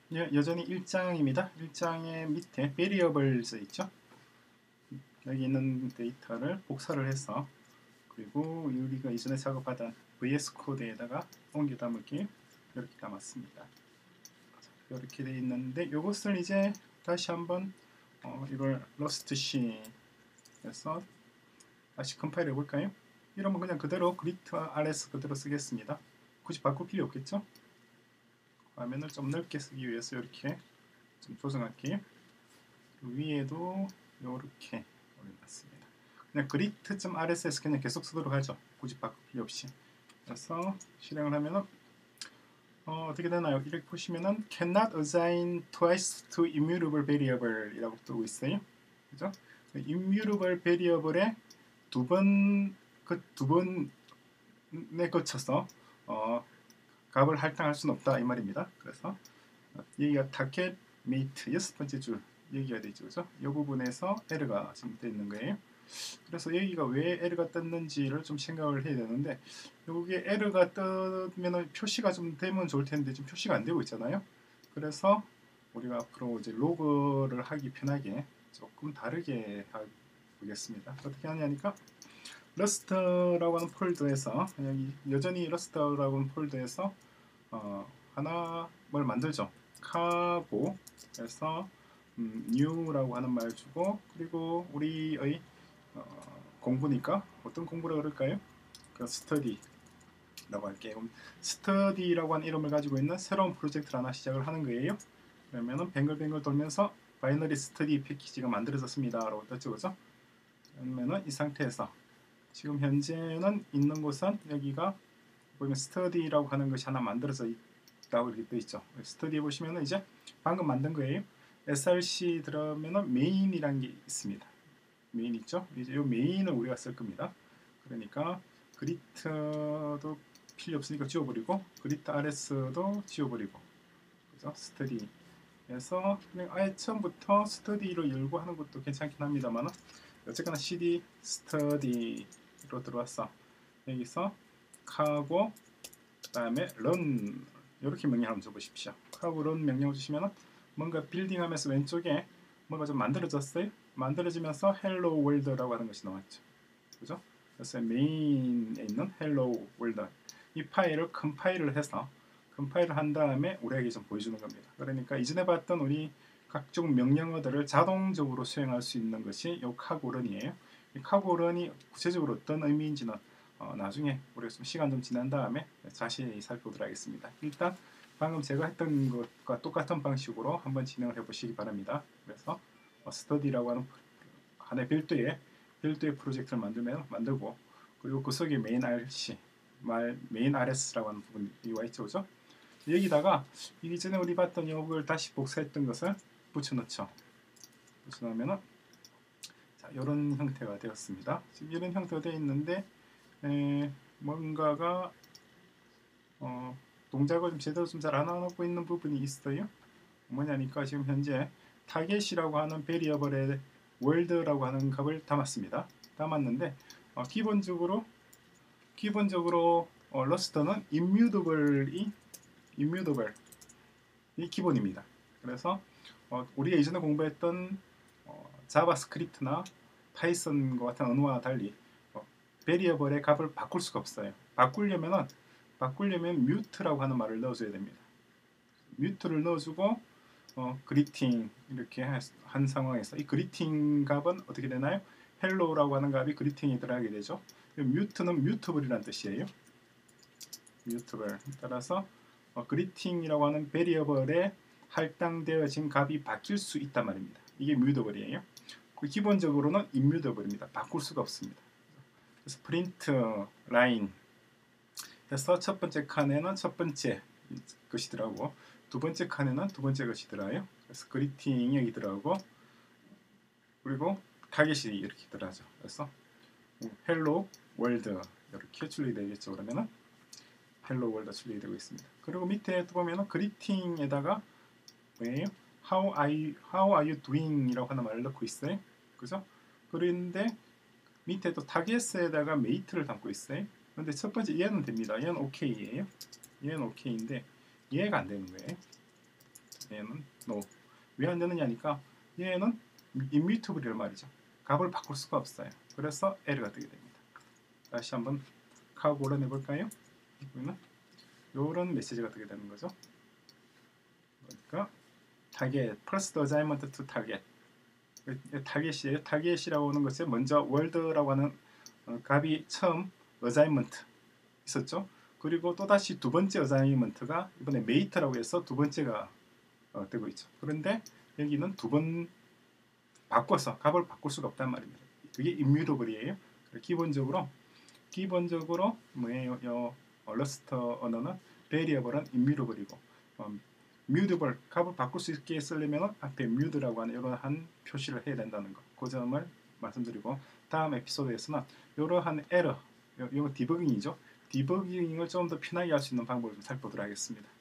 여전히 1장입니다. 1장의 밑에 variable 써 있죠. 여기 있는 데이터를 복사를 해서 그리고 우리가 이전에 작업하던 VS 코드에다가 옮겨 담을게 이렇게 담았습니다. 이렇게 되어 있는데 이것을 이제 다시 한번 이걸 러스트C에서 다시 컴파일 해볼까요? 이러면 그냥 그대로 그리트 RS 그대로 쓰겠습니다. 굳이 바꿀 필요 없겠죠? 화면을 좀 넓게 쓰기 위해서 이렇게 좀 조정할게요. 위에도 이렇게 올려놨습니다. 그냥 grit.rss 그냥 계속 쓰도록 하죠. 굳이 바꿀 필요 없이. 그래서 실행을 하면은 어떻게 되나요? 이렇게 보시면은 cannot assign twice to immutable variable 이라고 뜨고 있어요. 그죠? immutable variable에 두 번에 거쳐서 값을 할당할 수는 없다 이 말입니다. 그래서 여기가 target mate 6번째 줄 얘기가 되죠. 그죠? 이 부분에서 에러가 지금 되어 있는 거예요. 그래서 여기가 왜 에러가 떴는지를 좀 생각을 해야 되는데 여기에 에러가 뜨면 표시가 좀 되면 좋을 텐데 지금 표시가 안 되고 있잖아요. 그래서 우리가 앞으로 이제 로그를 하기 편하게 조금 다르게 해보겠습니다. 어떻게 하냐니까 러스트라고 하는 폴더에서 여전히 러스트라고 하는 폴더에서 하나 뭘 만들죠. 카고에서 new라고 하는 말 주고 그리고 우리의 공부니까 어떤 공부라 그럴까요? 그 study라고 할게요. 그럼 study라고 하는 이름을 가지고 있는 새로운 프로젝트를 하나 시작을 하는 거예요. 그러면은 뱅글뱅글 돌면서 바이너리 스터디 패키지가 만들어졌습니다 라고 떴죠. 그죠? 그러면은 이 상태에서 지금 현재는 있는 곳은 여기가 보면 스터디라고 하는 것이 하나 만들어져 있다고 이렇게 떠 있죠. 스터디 보시면은 이제 방금 만든 거예요. src 들어가면은 main이라는 게 있습니다. 메인 있죠? 이제 이 메인을 우리가 쓸 겁니다. 그러니까 그리트도 필요 없으니까 지워버리고 그리트 rs도 지워버리고 그죠? 스터디에서 그냥 아예 처음부터 스터디로 열고 하는 것도 괜찮긴 합니다만 어쨌거나 cd 스터디로 들어왔어. 여기서 카고 그 다음에 run 이렇게 명령 한번 줘보십시오. 카고 run 명령 주시면 뭔가 빌딩하면서 왼쪽에 뭔가 좀 만들어졌어요. 만들어지면서 hello world라고 하는 것이 나왔죠. 그죠? 그래서 메인에 있는 hello world 이 파일을 컴파일을 해서 컴파일을 한 다음에 우리에게 좀 보여주는 겁니다. 그러니까 이전에 봤던 우리 각종 명령어들을 자동적으로 수행할 수 있는 것이 이 카고런이에요. 이 카고런이 구체적으로 어떤 의미인지는 나중에 우리가 좀 시간 좀 지난 다음에 자세히 살펴보도록 하겠습니다. 일단 방금 제가 했던 것과 똑같은 방식으로 한번 진행을 해보시기 바랍니다. 그래서 스터디라고 하는 하나의 별도의 프로젝트를 만들고 그리고 그 속에 메인 RC, 메인 RS라고 하는 부분이 와 있죠, 그죠? 여기다가 이전에 우리 봤던 이걸 다시 복사했던 것을 붙여넣죠. 붙여넣으면은 자, 이런 형태가 되었습니다. 지금 이런 형태가 되어 있는데 뭔가가 동작을 좀 제대로 좀 잘 안 하고 있는 부분이 있어요. 뭐냐니까 지금 현재 타겟이라고 하는 베리어블에 월드라고 하는 값을 담았습니다. 담았는데 기본적으로 러스트는 immutable이 기본입니다. 그래서 우리가 이전에 공부했던 자바스크립트나 파이썬과 같은 언어와 달리 베리어블의 값을 바꿀 수가 없어요. 바꾸려면 mute라고 하는 말을 넣어줘야 됩니다. mute를 넣어주고 그리팅 이렇게 한 상황에서 이 그리팅 값은 어떻게 되나요? hello라고 하는 값이 그리팅에 들어가게 되죠. mute는 mutable이라는 뜻이에요. mutable 따라서 그리팅이라고 하는 베리어블에 할당되어진 값이 바뀔 수 있단 말입니다. 이게 mutable이에요. 기본적으로는 immutable입니다. 바꿀 수가 없습니다. 그래서 print line 해서 첫 번째 칸에는 첫 번째 것이 들어가고 두 번째 칸에는 두 번째 것이 들어가요. 그래서 그리팅이 여기 들어가고 그리고 타겟이 이렇게 들어가죠. 그래서 hello world 이렇게 출력이 되겠죠. 그러면은 hello world 출력이 되고 있습니다. 그리고 밑에 또 보면은 그리팅에다가 뭐예요? how are you doing 이라고 하는 말을 넣고 있어요. 그죠? 그런데 밑에 또 타겟에다가 mate를 담고 있어요. 근데 첫 번째 얘는 됩니다. 얘는 OK예요. 얘는 OK인데 얘가 안 되는 거예요. 얘는 no. 왜 안 되느냐니까 얘는 immutable이란 말이죠. 값을 바꿀 수가 없어요. 그래서 에러가 뜨게 됩니다. 다시 한번 카우 골라내 볼까요? 이거는 이런 메시지가 뜨게 되는 거죠. 그러니까 타겟 플러스 더 어사인먼트 투 타겟. 타겟이에요. 타겟이라고 하는 것에 먼저 월드라고 하는 값이 처음 어사인먼트 있었죠. 그리고 또다시 두 번째 어사인먼트가 이번에 메이트라고 해서 두 번째가 뜨고 있죠. 그런데 여기는 두 번 바꿔서 값을 바꿀 수가 없단 말입니다. 그게 임뮤더블이에요. 기본적으로 뭐예요? 러스터 언어는 베리어블은 임뮤더블이고 뮤드블 값을 바꿀 수 있게 쓰려면 앞에 뮤드라고 하는 이러한 표시를 해야 된다는 거. 그 점을 말씀드리고 다음 에피소드에서는 이러한 에러, 이거 디버깅이죠. 디버깅을 좀 더 편하게 할 수 있는 방법을 좀 살펴보도록 하겠습니다.